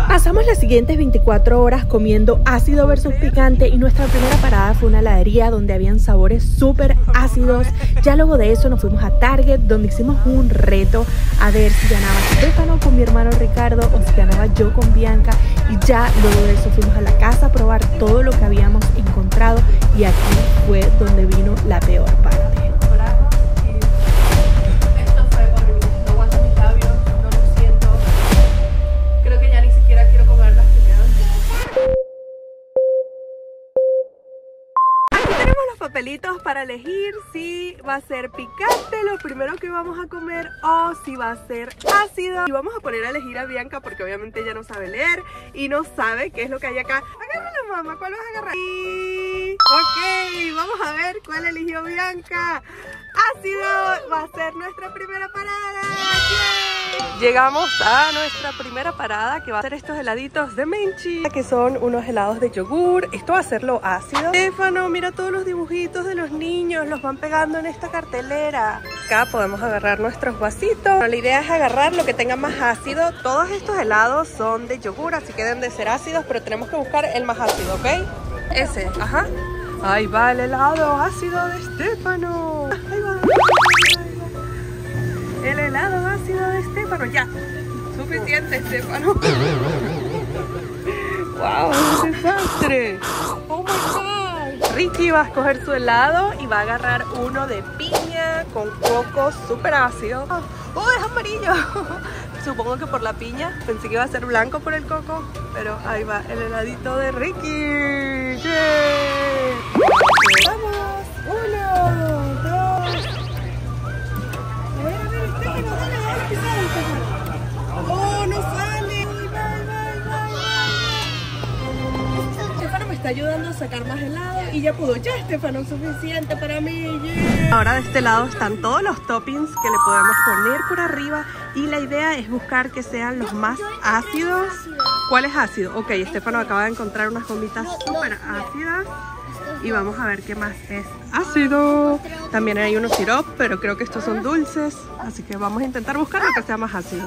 Pasamos las siguientes 24 horas comiendo ácido versus picante y nuestra primera parada fue una heladería donde habían sabores súper ácidos. Ya luego de eso nos fuimos a Target, donde hicimos un reto a ver si ganaba Stefano con mi hermano Ricardo o si ganaba yo con Bianca, y ya luego de eso fuimos a la casa a probar todo lo que habíamos encontrado, y aquí fue donde vino la peor parte. Papelitos para elegir si va a ser picante lo primero que vamos a comer o si va a ser ácido. Y vamos a poner a elegir a Bianca porque obviamente ella no sabe leer y no sabe qué es lo que hay acá. Agárrala, mamá, ¿cuál vas a agarrar? Ok, vamos a ver cuál eligió Bianca. Ácido va a ser nuestra primera parada. ¡Yeah! Llegamos a nuestra primera parada, que va a ser estos heladitos de Menchi, que son unos helados de yogur. Esto va a ser lo ácido. Stefano, mira todos los dibujitos de los niños, los van pegando en esta cartelera. Acá podemos agarrar nuestros vasitos. Bueno, la idea es agarrar lo que tenga más ácido. Todos estos helados son de yogur, así que deben de ser ácidos, pero tenemos que buscar el más ácido, ¿ok? Ese, ajá. Ahí va el helado ácido de Stefano. Ahí va. El helado ácido de Stefano. Ya. Suficiente, Stefano. ¡Wow! ¡Un desastre! ¡Oh, my God! Ricky va a escoger su helado y va a agarrar uno de piña con coco súper ácido. ¡Oh, es amarillo! Supongo que por la piña. Pensé que iba a ser blanco por el coco, pero ahí va el heladito de Ricky. ¡Yeah! ¡Vamos! 1, 2. A ver, Stefano, dale, que sale. ¡Oh, no sale! Stefano me está ayudando a sacar más helado y ya pudo. Ya, Stefano, suficiente para mí. Yeah. Ahora de este lado están todos los toppings que le podemos poner por arriba y la idea es buscar que sean los más ácidos. ¿Cuál es ácido? Ok, Stefano acaba de encontrar unas gomitas súper ácidas y vamos a ver qué más es ácido. También hay unos sirop, pero creo que estos son dulces, así que vamos a intentar buscar lo que sea más ácido.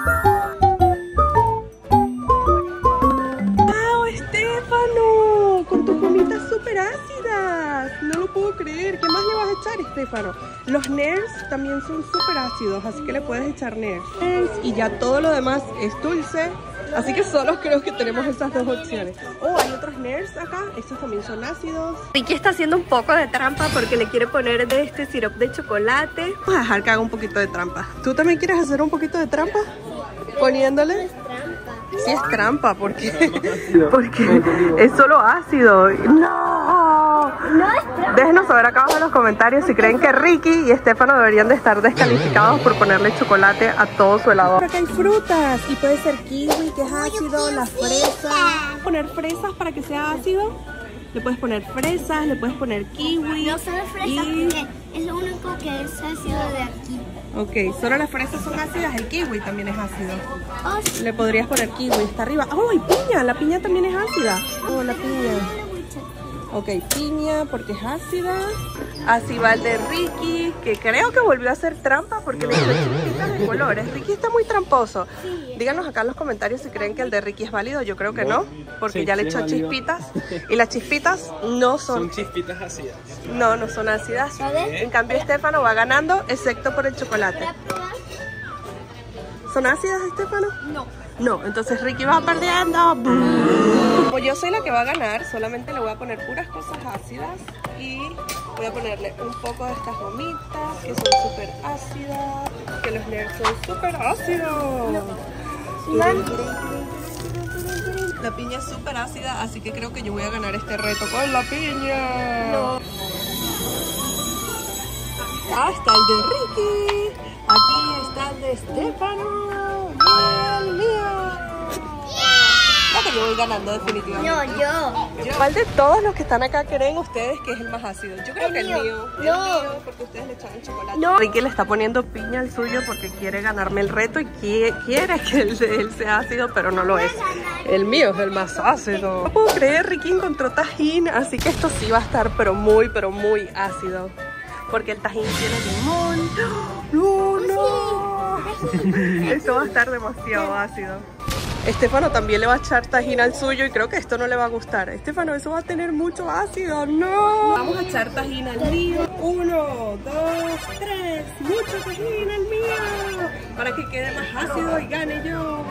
¡Wow, Stefano! Con tus gomitas súper ácidas. No lo puedo creer. ¿Qué más le vas a echar, Stefano? Los Nerds también son súper ácidos, así que le puedes echar Nerds. Y ya todo lo demás es dulce. Así que solo creo que tenemos esas dos opciones. Oh, hay otros Nerds acá. Estos también son ácidos. Ricky está haciendo un poco de trampa porque le quiere poner de este sirope de chocolate. Vamos a dejar que haga un poquito de trampa. ¿Tú también quieres hacer un poquito de trampa? Poniéndole. Sí es trampa, porque es solo ácido. ¡No! No es trampa. Déjenos saber acá abajo en los comentarios si creen que Ricky y Stefano deberían de estar descalificados por ponerle chocolate a todo su helado. Acá hay frutas y puede ser kiwi, que es ácido, la fresa. ¿Poner fresas para que sea ácido? Le puedes poner fresas, le puedes poner kiwi. No solo fresas, porque es lo único que es ácido de aquí. Ok, solo las fresas son ácidas, el kiwi también es ácido. Le podrías poner kiwi, está arriba. ¡Oh, y piña! La piña también es ácida. Oh, la piña. Ok, piña porque es ácida. Así va el de Ricky, que creo que volvió a hacer trampa porque le echó chispitas de colores. Ricky está muy tramposo. Díganos acá en los comentarios si creen que el de Ricky es válido. Yo creo que no, porque ya le echó chispitas. Y las chispitas no son chispitas ácidas. No, no son ácidas. En cambio, Stefano va ganando, excepto por el chocolate. ¿Son ácidas, Stefano? No. No, entonces Ricky va perdiendo. Como yo soy la que va a ganar, solamente le voy a poner puras cosas ácidas y voy a ponerle un poco de estas gomitas que son súper ácidas, que los Nerds son súper ácidos. La piña es súper ácida, así que creo que yo voy a ganar este reto con la piña. No. Ah, está el de Ricky. Aquí está el de Stefano. ¡Bien, mío! Creo que yo voy ganando definitivamente. No, yo. ¿Cuál de todos los que están acá creen ustedes que es el más ácido? Yo creo que el mío. El mío, porque ustedes le echaron chocolate. No. Ricky le está poniendo piña al suyo porque quiere ganarme el reto y quiere que el de él sea ácido, pero no lo es. El mío es el más ácido. No puedo creer, Ricky encontró tajín, así que esto sí va a estar pero muy ácido. Porque el tajín tiene limón. ¡No, no! Esto va a estar demasiado ácido. Estefano también le va a echar tajín al suyo y creo que esto no le va a gustar. Estefano, eso va a tener mucho ácido. ¡No! Vamos a echar tajín al mío. 1, 2, 3. Mucho tajín al mío. Para que quede más ácido y gane yo.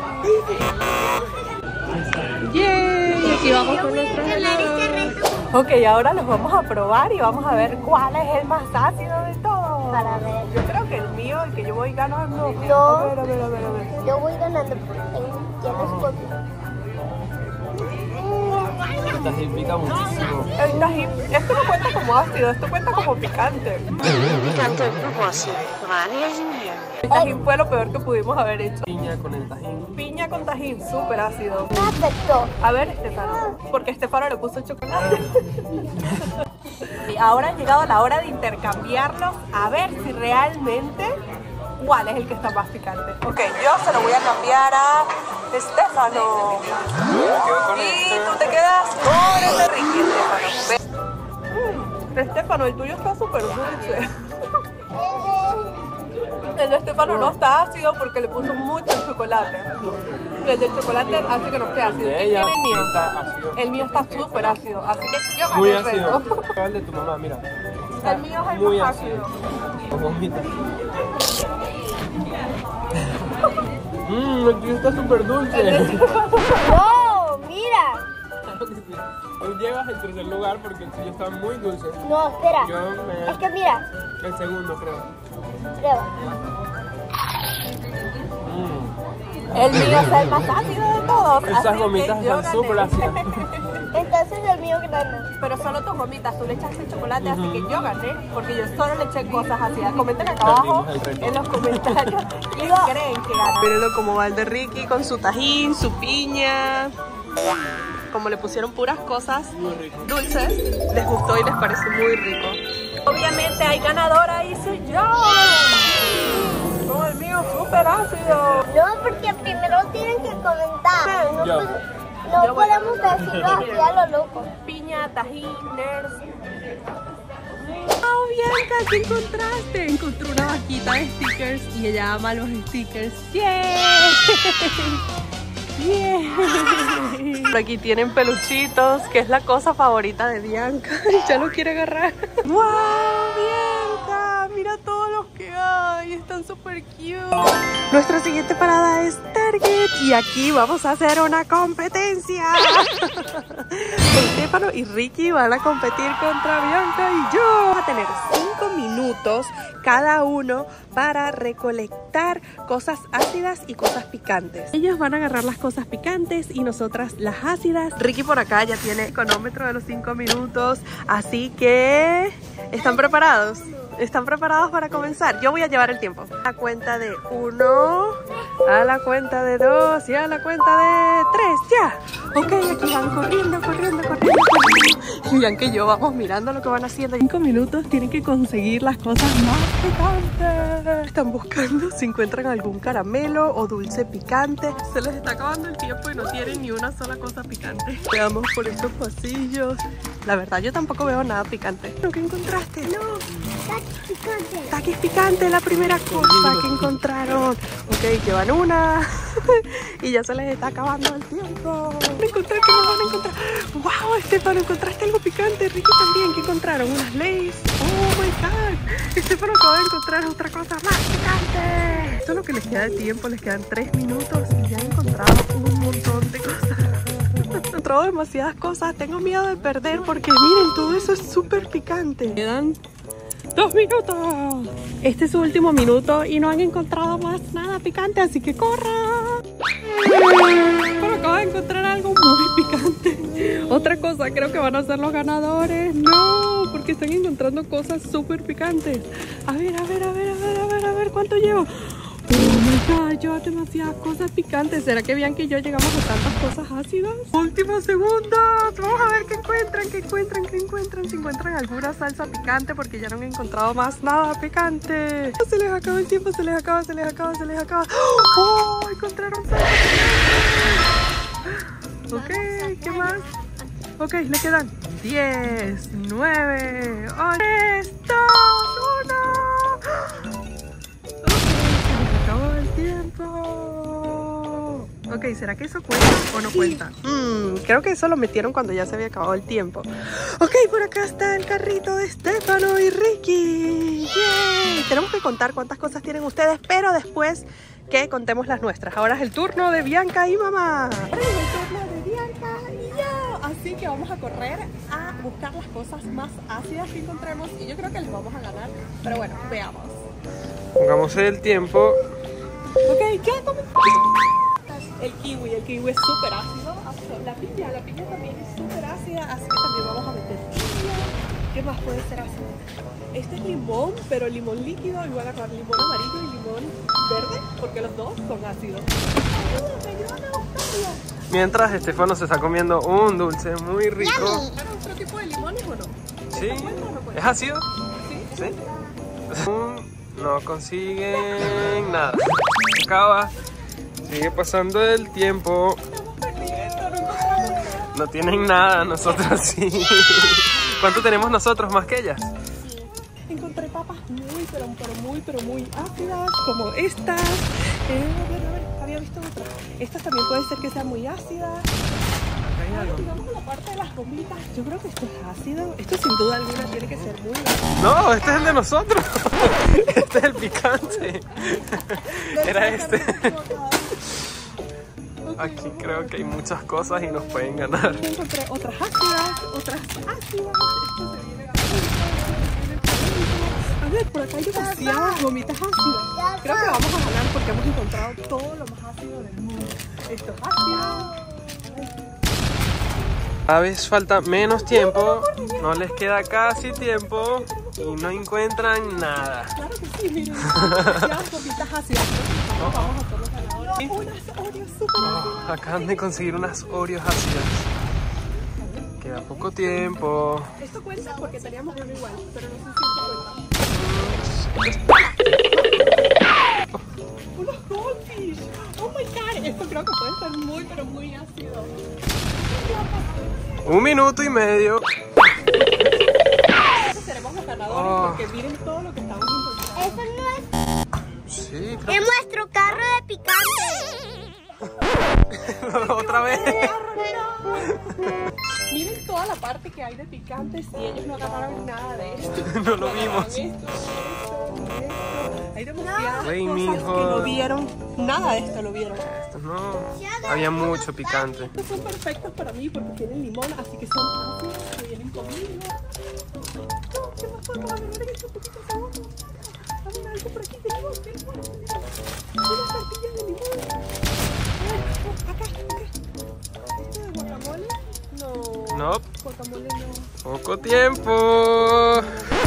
¡Yay! Y aquí vamos con nuestros helados. Ok, ahora los vamos a probar y vamos a ver cuál es el más ácido de todos. Para ver. Yo creo que el mío, el que yo voy ganando. No. A ver. Yo voy ganando. Ya no es poco. El tajín pica muchísimo. El tajín, esto no cuenta como ácido, esto cuenta como picante. El tajín fue lo peor que pudimos haber hecho. Piña con el tajín. Piña con tajín, súper ácido. Me afectó. A ver, Estefano, porque Estefano le puso chocolate. Y ahora ha llegado la hora de intercambiarlos a ver si realmente cuál es el que está más picante. Ok, yo se lo voy a cambiar a Estefano. Y tú te quedas con el de Ricky, Estefano. Estefano, el tuyo está súper dulce. El de Estefano no está ácido porque le puso mucho chocolate. El de chocolate hace que no esté ácido. ¿Qué tiene el mío? Está ácido. El mío está súper ácido, así que yo gané Muy el ácido. reto. El de tu mamá, mira. El mío es el muy más ácido. ácido. Como vomita. El tuyo está súper dulce. No, mira. Tú llevas el tercer lugar porque el tuyo está muy dulce. No, espera. Yo Es que mira. el segundo, creo. Prueba. El mío es el más ácido de todos. Esas así que gomitas yo están gané. súper ácidas. Entonces el mío gana. Pero solo tus gomitas, tú le echaste chocolate, así que yo gané, porque yo solo le eché cosas ácidas. Comenten acá abajo Perdimos el reto. en los comentarios quién creen que gana. Mírenlo como va el de Ricky con su tajín, su piña. Como le pusieron puras cosas dulces, les gustó y les pareció muy rico. Obviamente hay ganadora y soy yo. No, el mío súper ácido. No, porque primero tienen que comentar. No, Yo. no podemos decirlo así a lo loco. Piña, tajín, nerds. ¡Oh, Bianca! ¿Qué encontraste? Encontré una vaquita de stickers y ella ama los stickers. ¡Yeah! ¡Yeah! Por aquí tienen peluchitos, que es la cosa favorita de Bianca. Ya lo quiere agarrar. ¡Wow, Bianca! Mira todos los que hay. Están súper cute. Nuestra siguiente parada es Target y aquí vamos a hacer una competencia. Estefano y Ricky van a competir contra Bianca y yo. Vamos a tener 5 minutos cada uno para recolectar cosas ácidas y cosas picantes. Ellos van a agarrar las cosas picantes y nosotras las ácidas. Ricky por acá ya tiene cronómetro de los 5 minutos, así que ¿están preparados? ¿Están preparados para comenzar? Yo voy a llevar el tiempo. A la cuenta de 1, a la cuenta de 2 y a la cuenta de 3. ¡Ya! Ok, aquí van corriendo. Y Bianca y yo vamos mirando lo que van haciendo. 5 minutos tienen que conseguir las cosas más picantes. Están buscando si encuentran algún caramelo o dulce picante. Se les está acabando el tiempo y no tienen ni una sola cosa picante. Veamos por estos pasillos. La verdad, yo tampoco veo nada picante. ¿Qué encontraste? No. Taquis picantes. Taquis picantes, la primera cosa que encontraron. Ok, llevan una y ya se les está acabando el tiempo. ¿Van a encontrar? ¿Qué más van a encontrar? ¡Wow, Estefano! ¿Encontraste algo picante? Ricky también. ¿Qué encontraron? Unas Lay's. ¡Oh, my God! Estefano acaba de encontrar otra cosa más picante. Esto es lo que les queda de tiempo. Les quedan 3 minutos y ya han encontrado un montón de cosas. He encontrado demasiadas cosas. Tengo miedo de perder porque miren, todo eso es súper picante. Quedan 2 minutos. Este es su último minuto y no han encontrado más nada picante, así que corran. Pero acabo de encontrar algo muy picante. Otra cosa, creo que van a ser los ganadores. No, porque están encontrando cosas súper picantes. A ver, ¿cuánto llevo? Oh my God, lleva demasiadas cosas picantes. ¿Será que Bianca y yo llegamos a tantas cosas ácidas? Últimos segundos. Vamos a ver qué encuentran. Si encuentran alguna salsa picante, porque ya no han encontrado más nada picante. Se les acaba el tiempo, se les acaba. ¡Oh! Encontraron salsa picante. Ok, ¿qué más? Ok, le quedan 10, 9, 8, 3, 2, 1. Acabó el tiempo. Ok, Ok, ¿será que eso cuenta o no cuenta? Creo que eso lo metieron cuando ya se había acabado el tiempo. Ok, por acá está el carrito de Stefano y Ricky. ¡Yay! Tenemos que contar cuántas cosas tienen ustedes, pero después que contemos las nuestras. Ahora es el turno de Bianca y mamá. Ahora es el turno de Bianca y yo. Así que vamos a correr a buscar las cosas más ácidas que encontremos y yo creo que les vamos a ganar. Pero bueno, veamos. Pongamos el tiempo. Ok, ¿qué comemos? El kiwi es súper ácido. La piña también es súper ácida, así que también vamos a meter piña. ¿Qué más puede ser ácido? Este es limón, pero limón líquido, igual a limón amarillo y limón verde, porque los dos son ácidos. ¡Ayúdame a buscarlo! Mientras Stefano se está comiendo un dulce muy rico. ¿Pero otro tipo de limones o no? Sí. ¿Cuenta o no cuenta? ¿Es ácido? Sí. ¿Sí? No consiguen nada. Acaba. Sigue pasando el tiempo. Estamos perdiendo, no encontramos nada. No tienen nada, nosotros sí. ¿Cuánto tenemos nosotros más que ellas? Encontré papas pero muy ácidas, como estas. A ver, había visto otras. Estas también puede ser que sean muy ácidas. Acá hay algo. Digamos la parte de las gomitas. Yo creo que esto es ácido. Esto sin duda alguna tiene que ser muy ácido. No, este es el de nosotros. Este es el picante. Era este. Aquí creo que hay muchas cosas y nos pueden ganar. Encontré otras ácidas. Esto se viene a ver, por acá hay demasiadas gomitas ácidas. Creo que vamos a ganar porque hemos encontrado todo lo más ácido del mundo. Esto es ácido. Cada vez falta menos tiempo, no les queda casi tiempo y no encuentran nada. Claro que sí, miren, demasiadas gomitas ácidas. Vamos a hacer los ganadores. Unas Oreos súper ácidas. Acaban de conseguir unas Oreos ácidas. Queda poco tiempo. Esto cuenta porque teníamos uno igual, pero no sé si esto cuenta. Unos goldfish. Oh my god, esto creo que puede ser muy, pero muy ácido. 1 minuto y medio. Seremos los ganadores porque miren todo lo que estamos encontrando. Eso no es. Sí, Es nuestro carro de picante. otra vez. Miren toda la parte que hay de picantes y ellos no agarraron nada de esto. No lo vimos. Hay demasiadas Güey, cosas mijo. que no vieron. Nada de esto lo vieron. Estos no. Había mucho picante. Estos son perfectos para mí porque tienen limón, así que son ácidos, que vienen conmigo. No, ¿qué más puedo agarrar? Esto un poquito de sabor. A ver, algo por aquí tenemos. Unas tortillas de limón. A ver, acá. ¿Esto de guacamole? No. No, Guacamole no. poco tiempo.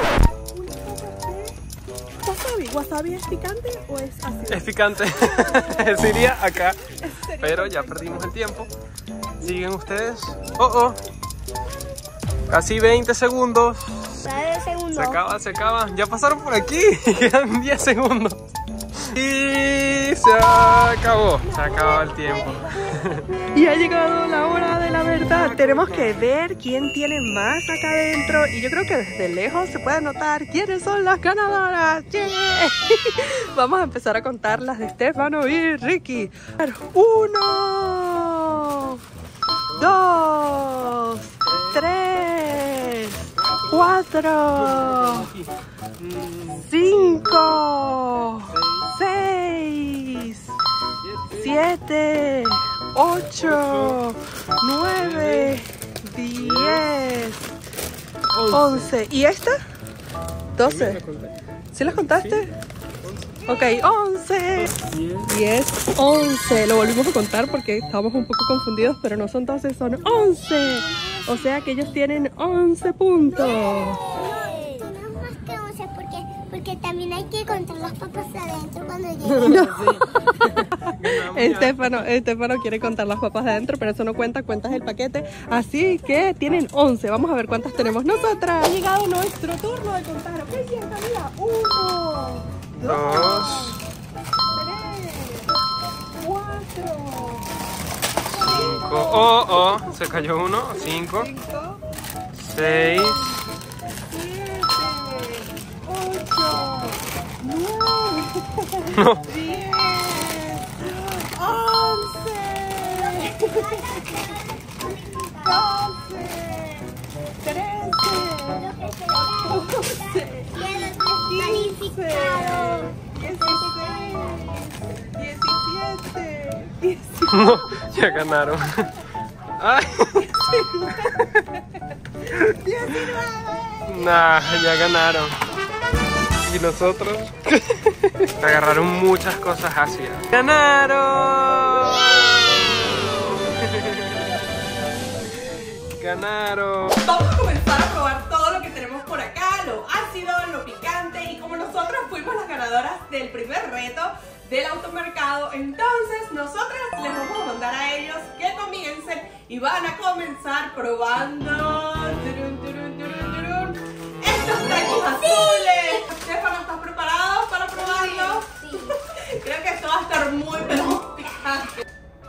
¿Wasabi? ¿Wasabi es picante o es ácido? Es picante. Sería acá. Sería Pero ya perfecto. perdimos el tiempo. ¿Siguen ustedes? Oh. Casi 20 segundos. Dale segundo. Se acaba. Ya pasaron por aquí. Quedan 10 segundos. Y se acabó. Se acabó el tiempo. Y ha llegado la hora de la verdad. Tenemos que ver quién tiene más acá adentro. Y yo creo que desde lejos se puede notar quiénes son las ganadoras. ¡Yeah! Vamos a empezar a contar las de Stefano y Ricky. 1, 2, 3, 4, 5, 6, 7, 8, 9, 10, 11. ¿Y esta? 12. ¿Sí las contaste? Ok, 11, 10, 11. Lo volvimos a contar porque estábamos un poco confundidos, pero no son 12, son 11. O sea que ellos tienen 11 puntos. No más que 11 porque también hay que contar las papas adentro cuando lleguen. Estefano quiere contar las papas de adentro, pero eso no cuenta, cuentas el paquete. Así que tienen 11. Vamos a ver cuántas tenemos nosotras. Ha llegado nuestro turno de contar. Ok, bien, Camila. 1, 2, 3, 4, 5. Se cayó uno. 5, 5, 6. 7, 8, 9, No. 10, 11. No, ya ganaron. Ay. Nah, ya ganaron. Y nosotros agarraron muchas cosas ácidas. ¡Ganaron! ¡Ganaron! Vamos a comenzar a probar todo lo que tenemos por acá, lo ácido, lo picante, y como nosotras fuimos las ganadoras del primer reto del automercado, entonces nosotras les vamos a mandar a ellos que comiencen y van a comenzar probando estos tacos azules. Estefano, ¿estás preparado para probarlo? Sí. Creo que esto va a estar muy picante.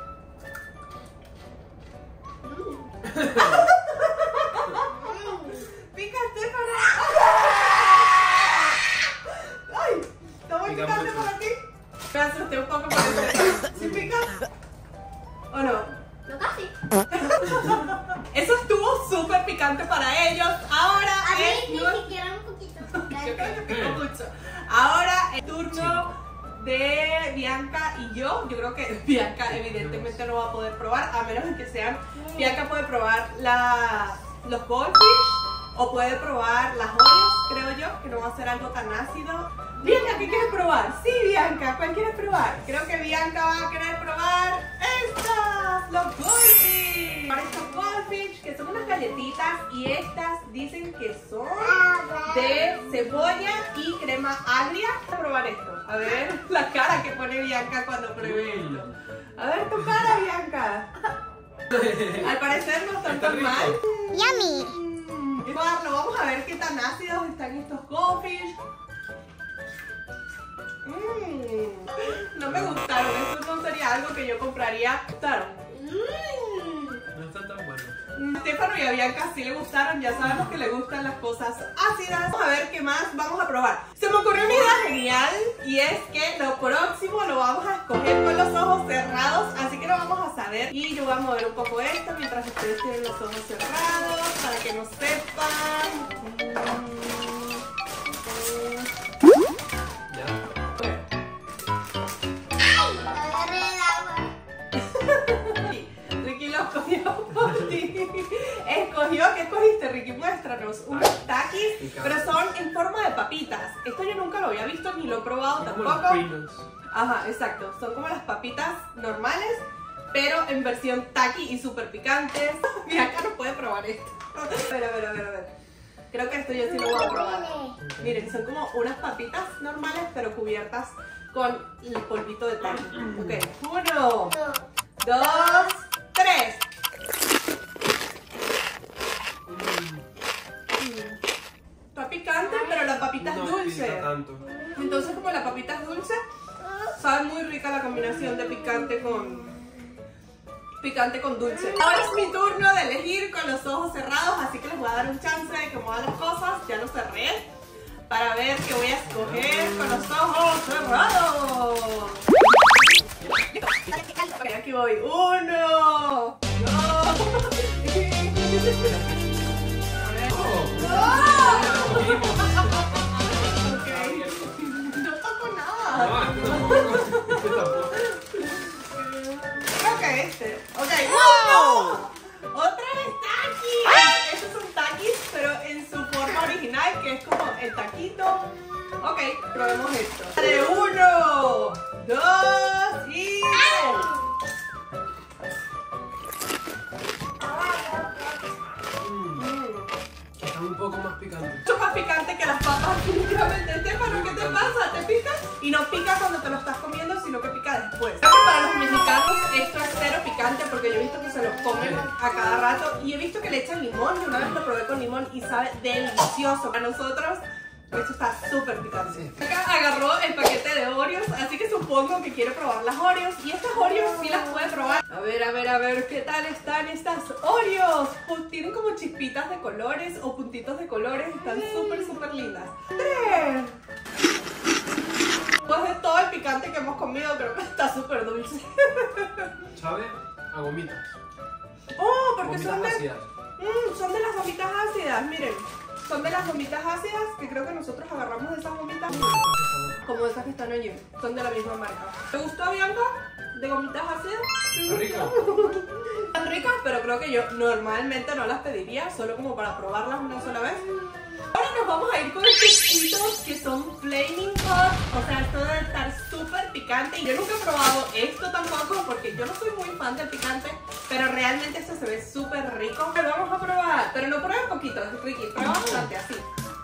Pica, Estefano. Ay, está muy picante para ti. Me asusté un poco por eso. ¿Sí pica? ¿O no? No, casi. Eso estuvo súper picante para ellos. Ahora A mí es ni nuestro... siquiera un poquito. Yo creo que picó mucho. Ahora el turno de Bianca y yo. Yo creo que Bianca evidentemente no va a poder probar, a menos de que sean... Bianca puede probar los goldfish o puede probar las Oreos, creo yo, que no va a ser algo tan ácido. Bianca, ¿qué quieres probar? Sí, Bianca, ¿cuál quieres probar? Creo que Bianca va a querer probar estas, los goldfish. Para estos goldfish, que son unas galletitas, y estas dicen que son de cebolla y crema agria. Voy a probar esto. A ver la cara que pone Bianca cuando pruebe esto. A ver tu cara, Bianca. Al parecer no están tan mal. Yummy. Vamos a ver qué tan ácidos están estos goldfish. No me gustaron, eso no sería algo que yo compraría. ¿Gustaron? No está tan bueno. Estefano y a Bianca sí le gustaron, ya sabemos que le gustan las cosas ácidas. Vamos a ver qué más vamos a probar. Se me ocurrió una idea genial, y es que lo próximo lo vamos a escoger con los ojos cerrados, así que lo vamos a saber. Y yo voy a mover un poco esto mientras ustedes tienen los ojos cerrados, para que no sepan. Ricky lo escogió por ti. ¿Qué escogiste, Ricky? Muéstranos. Unos takis, pero son en forma de papitas. Esto yo nunca lo había visto ni lo he probado tampoco. Ajá, exacto. Son como las papitas normales, pero en versión taki y súper picantes. Mira, acá no puede probar esto. A ver. Creo que esto yo sí lo voy a probar. Miren, son como unas papitas normales, pero cubiertas con el polvito de taki. Ok, 1, 2, 3. Está picante, pero la papita es dulce. Entonces, como la papita es dulce, sabe muy rica la combinación de picante con dulce. Ahora es mi turno de elegir con los ojos cerrados, así que les voy a dar un chance de que muevan las cosas. Ya los cerré para ver qué voy a escoger con los ojos cerrados. Aquí voy. 1, 2. Ok. No toco nada. Ok, Ok. ¡Wow! ¡Otra vez takis! Estos son takis, pero en su forma original, que es como el taquito. Ok, probemos esto. De 1, 2 y... Está un poco más picante. Mucho más picante que las papas, definitivamente. Estefano, ¿qué te pasa? ¿Te pica? Y no pica cuando te lo estás comiendo, sino que pica después. Creo que para los mexicanos esto es cero picante, porque yo he visto que se los comen a cada rato. Y he visto que le echan limón. Yo una vez lo probé con limón y sabe delicioso. Para nosotros esto está súper picante. Acá agarró el paquete de Oreos, así que supongo que quiere probar las Oreos. Y estas Oreos sí las puede probar. A ver, ¿qué tal están estas Oreos? Pues tienen como chispitas de colores o puntitos de colores. Están súper lindas. 3. Después de todo el picante que hemos comido, creo que está súper dulce. ¿Sabe? a gomitas. Oh, porque Gomitas ácidas. son de las gomitas ácidas, miren. Son de las gomitas ácidas que creo que nosotros agarramos de esas gomitas. Como esas que están allí. Son de la misma marca. ¿Te gustó, Bianca? ¿De gomitas ácidas? Está rico. Están ricas, pero creo que yo normalmente no las pediría, solo como para probarlas una sola vez. Ahora nos vamos a ir con estos quitos que son Flaming Hot. O sea, esto debe estar súper picante. Y yo nunca he probado esto tampoco porque yo no soy muy fan del picante. Pero realmente esto se ve súper rico. Lo vamos a probar, pero no pruebes poquito, Ricky. Prueba bastante, así.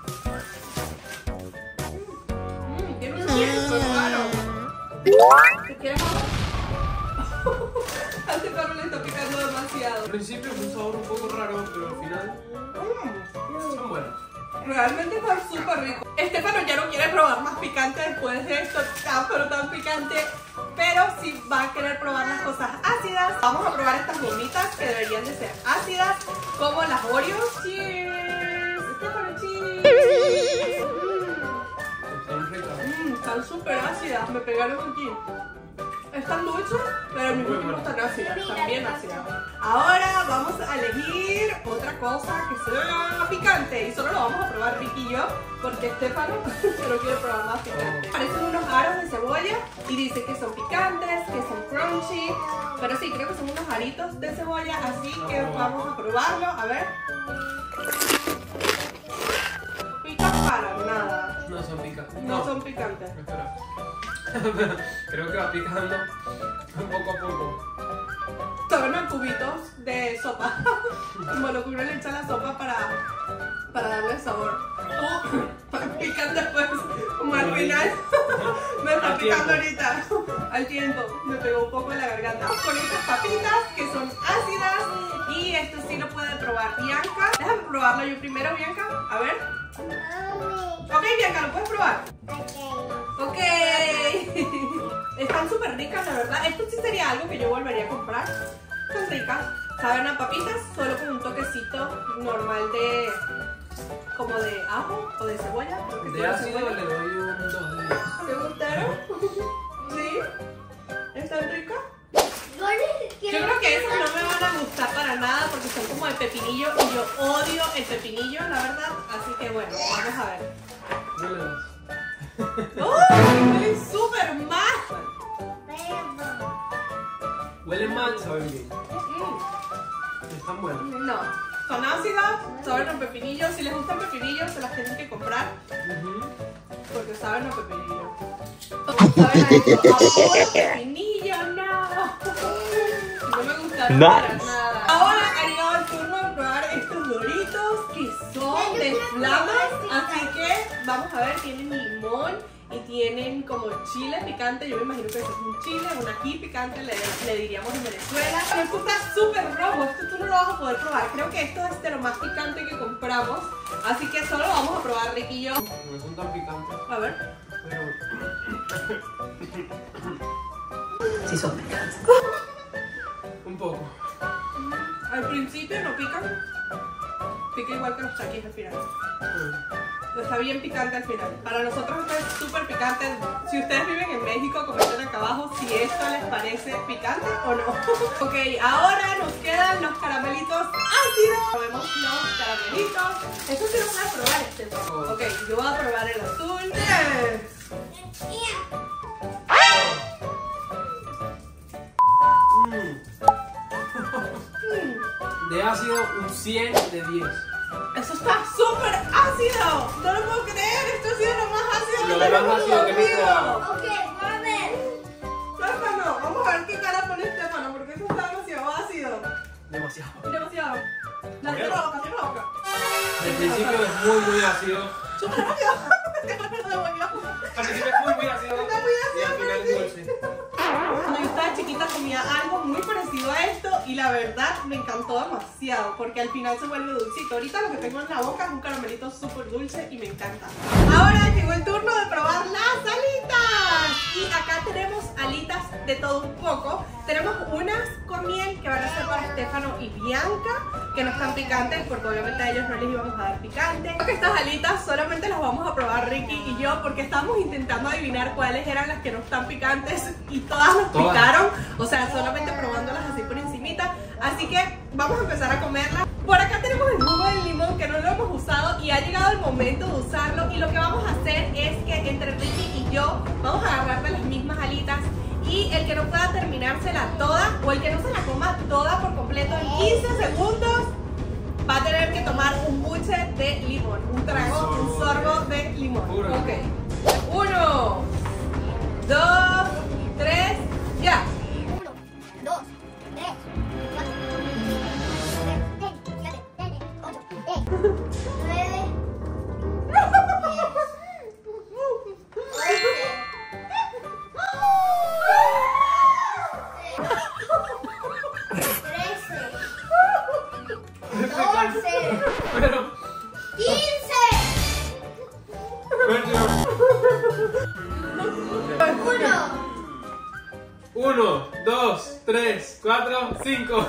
Tiene un sabor raro. ¿Te quieres algo? Al Stefano le está picando demasiado. Al principio es un sabor un poco raro, pero al final son buenos. Realmente está súper rico. Stefano ya no quiere probar más picante después de esto tan picante. Pero sí va a querer probar las cosas ácidas. Vamos a probar estas gomitas que deberían de ser ácidas, como las Oreos. Cheers. Stefano, cheers. Están ricas. Están súper ácidas. Me pegaron aquí. Están dulces, pero al mismo tiempo están ácidas, están bien ácidas. Ahora vamos a elegir otra cosa que sea picante y solo lo vamos a probar Ricky y yo porque Stefano no quiere probar más picante. Parecen unos aros de cebolla y dice que son picantes, que son crunchy, pero sí, creo que son unos aritos de cebolla, así que vamos a probarlo, a ver. Pica para nada. No son picantes. No son picantes. Espera. Creo que va picando poco a poco. Saben a cubitos de sopa. Como lo que uno le echa a la sopa para darle sabor. Pican después, como al final. Me está picando ahorita. Al tiempo. Me pegó un poco en la garganta. Con estas papitas que son ácidas. Y esto sí lo puede probar Bianca. Déjame probarlo yo primero, Bianca. A ver. Ok, Bianca, ¿lo puedes probar? Ok. Están súper ricas, la verdad. Esto sí sería algo que yo volvería a comprar. Están ricas. Saben a papitas, solo con un toquecito normal de... como de ajo o de cebolla. Creo que De sí, ácido cebolla. le doy un 2 de 10. ¿Te gustaron? ¿Sí? ¿Están ricas? Yo creo que esas no me van a gustar para nada porque son como de pepinillo y yo odio el pepinillo, la verdad. Así que bueno, vamos a ver. No le das. ¡Oh! ¡Huelen súper mal! Huelen mal, saben bien. Están buenas. No, son ácidas, saben a pepinillo. Si les gusta el pepinillo, se las tienen que comprar porque saben a pepinillo. Saben a esto, ahora pepinillo, no. No me gustaron para nada. Ahora ha llegado el turno de probar estos Doritos que son de flamas. Así que vamos a ver, tienen limón y tienen como chile picante. Yo me imagino que eso es un chile, un ají picante, le diríamos en Venezuela. Pero esto está súper rojo, esto tú no lo vas a poder probar. Creo que esto es de lo más picante que compramos. Así que solo lo vamos a probar Ricky y yo. No son tan picantes. A ver. Pero... Sí son picantes. un poco. Al principio no pican. Pica igual que los chaquis al final. Está bien picante al final. Para nosotros esto es súper picante. Si ustedes viven en México, comenten acá abajo si esto les parece picante o no. Ok, ahora nos quedan los caramelitos ácidos. Probemos los caramelitos. Estos sí los voy a probar, Ok, yo voy a probar el azul. De ácido, un 100 de 10. Eso está súper ácido. No lo puedo creer. Esto ha sido lo más ácido Lo que más ácido que he visto. Ok, vamos a ver. Stefano, vamos a ver qué cara pone Stefano, porque eso está demasiado ácido. Demasiado. Demasiado. Cierra la boca, cierra la boca. Al principio es muy ácido. Súper ácido. Stefano lo devolvió. Al principio es muy ácido. Está muy ácido, Y al final es dulce. Cuando yo estaba chiquita comía algo muy parecido a esto y la verdad me encantó demasiado porque al final se vuelve dulcito. Ahorita lo que tengo en la boca es un caramelito súper dulce y me encanta. Ahora llegó el turno de probar las alitas. Y acá tenemos alitas de todo un poco. Tenemos unas con miel que van a ser para Stefano y Bianca, que no están picantes porque obviamente a ellos no les íbamos a dar picante. Creo que estas alitas solamente las vamos a probar Ricky y yo porque estábamos intentando adivinar cuáles eran las que no están picantes y todas nos picaron. O sea, solamente probándolas así por encima. Así que vamos a empezar a comerla. Por acá tenemos el jugo del limón que no lo hemos usado y ha llegado el momento de usarlo. Y lo que vamos a hacer es que entre Ricky y yo vamos a agarrar de las mismas alitas. Y el que no pueda terminársela toda o el que no se la coma toda por completo en 15 segundos va a tener que tomar un buche de limón, un trago, un sorbo de limón. Ok. 1, 2, 3, ya. 1, 2, 3, 4, 5, 6, 7, 8, 9, 1, 2, 3, 4, 5.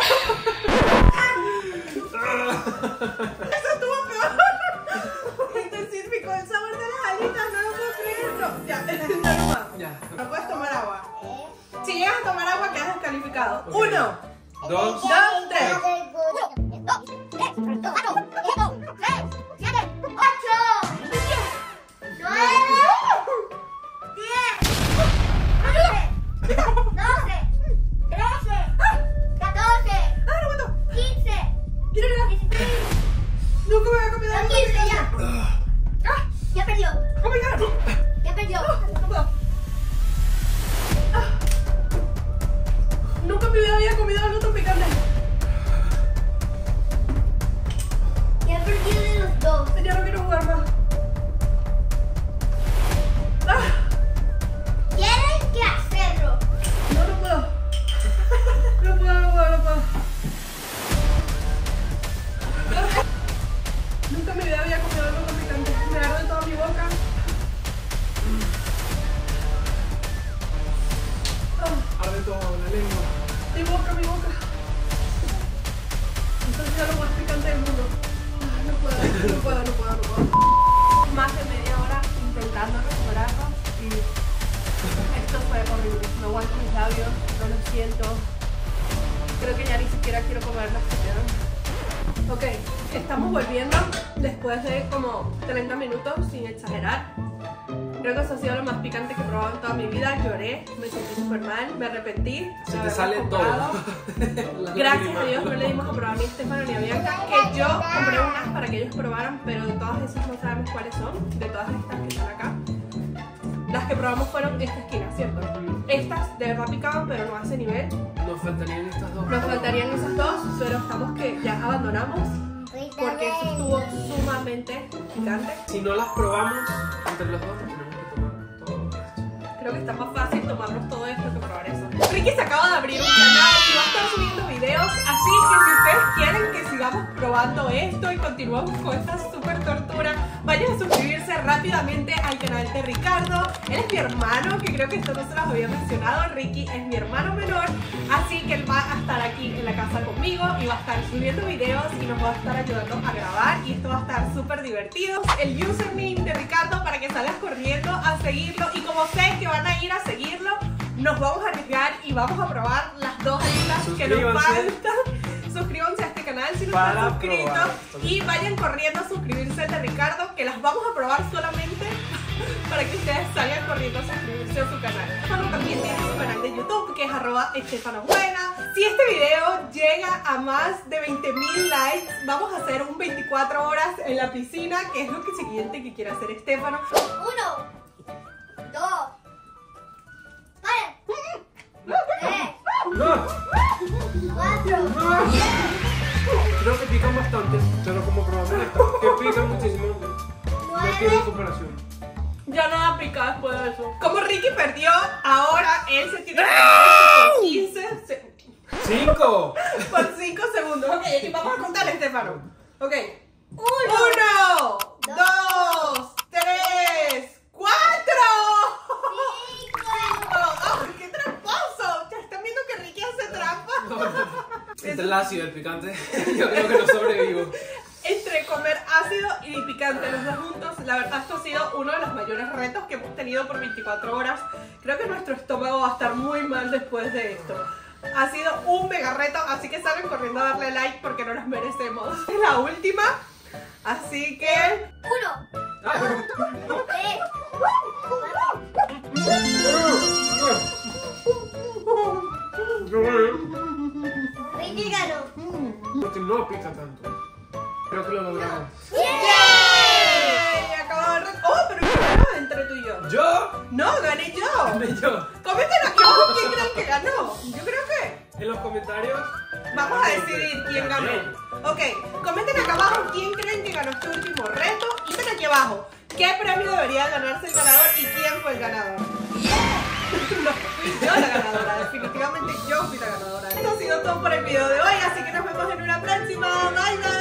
Eso estuvo peor. Intensificó el sabor de las alitas, no lo puedo creer. No, ya, Ya. no puedes tomar agua. Si llegas a tomar agua, quedas descalificado. 1, 2, 3. 9, 10, 11, 12, 13, 14, 15, 16. Nunca me había comido algo. 15 ya. Ya perdió. Oh my god. Ya perdió. No puedo. Nunca en mi vida había comido algo tan picante. Ya perdió de los dos. Ya no quiero jugar más. Tienen que hacerlo. No, no puedo. No puedo. Nunca en mi vida había comido algo tan picante. Me arde toda mi boca. Arde todo, la lengua. Mi boca. Esto es lo más picante del mundo. No puedo. Más de media hora intentando restaurarlo y esto fue horrible. No aguanto mis labios, no los siento. Creo que ya ni siquiera quiero comer las que quedan. Ok, estamos volviendo después de como 30 minutos, sin exagerar. Creo que eso ha sido lo más picante que he probado en toda mi vida. Lloré, me sentí súper mal, me arrepentí. Se te sale todo. Gracias a Dios no le dimos a probar ni a Estefano ni a Bianca, que yo compré unas para que ellos probaran, pero de todas esas no sabemos cuáles son, de todas estas que están acá. Las que probamos fueron esta esquina, ¿cierto? Estas de verdad picaban, pero no a ese nivel. Nos faltarían estas dos. Nos faltarían esas dos, pero estamos que ya abandonamos porque esto estuvo sumamente picante. Si no las probamos, entre los dos nos tenemos que tomar todo esto. Creo que está más fácil tomarnos todo esto que probar eso. Ricky se acaba de abrir un canal y va a estar subiendo videos, así que si ustedes quieren que sigamos probando esto y continuamos con esta super tortura, vayan a suscribirse rápidamente al canal de Ricardo. Él es mi hermano, que creo que esto no se los había mencionado. Ricky es mi hermano menor, así que él va a estar aquí en la casa conmigo y va a estar subiendo videos y nos va a estar ayudando a grabar, y esto va a estar súper divertido. El username de Ricardo para que salgas corriendo a seguirlo, y como sé que van a ir a seguirlo, nos vamos a arriesgar y vamos a probar las dos alitas que nos faltan. Suscríbanse a este canal si no están suscritos y vayan corriendo a suscribirse al de Ricardo, que las vamos a probar solamente para que ustedes salgan corriendo a suscribirse a su canal. Estefano también tiene su canal de YouTube, que es @estefanojuega. Si este video llega a más de 20.000 likes, vamos a hacer un 24 horas en la piscina, que es lo siguiente que quiere hacer Estefano. 1, 2, 3, 4, Creo que pican bastante, pero como probamos esta, que pican muchísimo, no tiene comparación. Ya nada pica después de eso. Como Ricky perdió, ahora él se tiene que comer por 15 segundos. 5. Por 5 segundos. Ok, y vamos a contar, Estefano. Ok. 1, 2, 3, 4. ¡Ay, qué tramposo! Ya están viendo que Ricky hace trampa. Entre el ácido y el picante, yo creo que no sobrevivo. Entre comer ácido y picante los dos juntos, la verdad esto ha sido uno de los mayores retos que hemos tenido por 24 horas. Creo que nuestro estómago va a estar muy mal después de esto. Ha sido un mega reto, así que salgan corriendo a darle like porque no nos merecemos. Es la última, así que... 1, 2, 3. Ricky ganó. Porque no pica tanto. Creo que lo logramos. ¡Yay! Acabó el reto. ¡Oh, pero quién ganó entre tú y yo! ¿Yo? No, gané yo. Gané yo. Comenten aquí abajo quién creen que ganó. Yo creo que... En los comentarios Vamos a decidir quién ganó. Ok, comenten acá abajo quién creen que ganó este último reto. Y ven aquí abajo qué premio debería ganarse el ganador y quién fue el ganador. No fui yo la ganadora, definitivamente yo fui la ganadora. Esto ha sido todo por el video de hoy, así que nos vemos en una próxima. Bye bye.